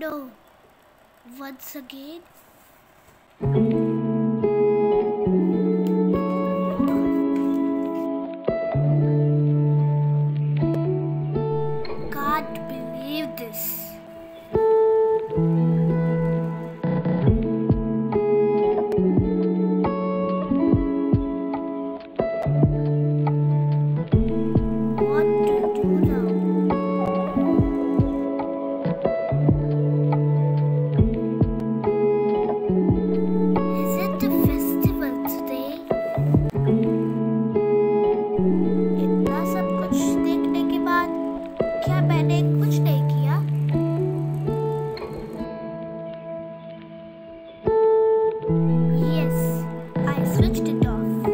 no. Once again. Can't believe this. What to do now? Is it a festival today? इतना सब कुछ देखने के बाद क्या मैंने कुछ नहीं किया? Yes, I switched it off.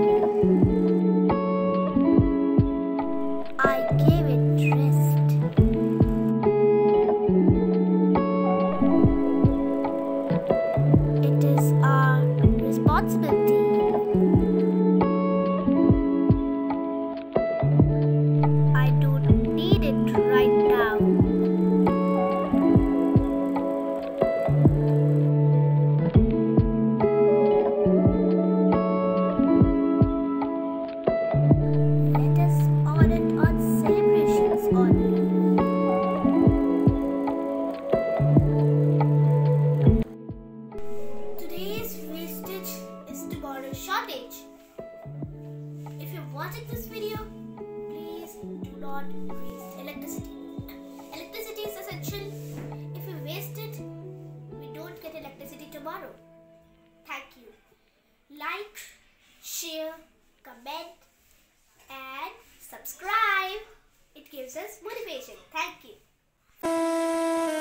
I gave it rest. It is our responsibility. I don't need it right now. Let us on it on celebrations only. Today's wastage is tomorrow's shortage. If you're watching this video, please do not waste electricity. Electricity is essential. If we waste it, we don't get electricity tomorrow. Thank you. Like, share, comment, and subscribe. It gives us motivation. Thank you.